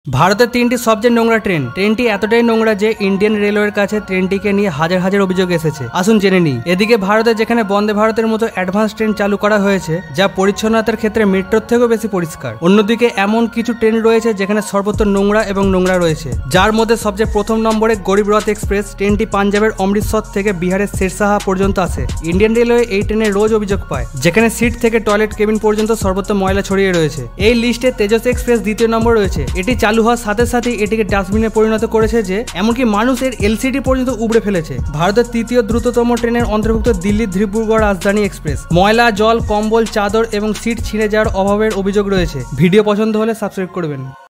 ভারতের তিনটি সবচেয়ে নোংরা ট্রেনটি এতটাই নোংরা যে ইন্ডিয়ান রেলওয়ের কাছে ট্রেনটিকে নিয়ে হাজার হাজার অভিযোগ এসেছে। আসুন জেনে নিই। এদিকে ভারতে যেখানে বন্দে ভারতের মতো অ্যাডভান্স ট্রেন চালু করা হয়েছে যা পরিচ্ছন্নতার ক্ষেত্রে মেট্রোর থেকেও বেশি পরিষ্কার, অন্যদিকে এমন কিছু ট্রেন রয়েছে যেখানে সর্বত্র নোংরা এবং নোংরা রয়েছে, যার মধ্যে সবচেয়ে প্রথম নম্বরে গরিব রথ এক্সপ্রেস ট্রেনটি পাঞ্জাবের অমৃতসর থেকে বিহারের শেরশাহ পর্যন্ত আসে। ইন্ডিয়ান রেলওয়ে এই ট্রেনে রোজ অভিযোগ পায়, যেখানে সিট থেকে টয়লেট কেবিন পর্যন্ত সর্বত্র ময়লা ছড়িয়ে রয়েছে। এই লিস্টে তেজস এক্সপ্রেস দ্বিতীয় নম্বর রয়েছে। এটি চালু হওয়ার সাথে সাথে এটিকে ডাস্টবিনে পরিণত করেছে যে এমনকি মানুষের এলসিডি পর্যন্ত উবড়ে ফেলেছে। ভারতের তৃতীয় দ্রুততম ট্রেনের অন্তর্ভুক্ত দিল্লি ধ্রুবগড় রাজধানী এক্সপ্রেস। ময়লা, জল, কম্বল, চাদর এবং সিট ছিঁড়ে যাওয়ার অভাবের অভিযোগ রয়েছে। ভিডিও পছন্দ হলে সাবস্ক্রাইব করবেন।